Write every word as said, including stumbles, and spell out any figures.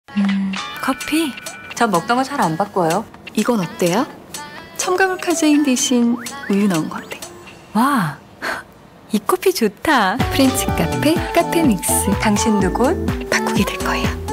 음, 커피? 전 먹던 거 잘 안 바꿔요. 이건 어때요? 첨가물 카제인 대신 우유 넣은 건데. 와, 이 커피 좋다. 프렌치 카페, 카페 믹스. 당신도 곧 바꾸게 될 거예요.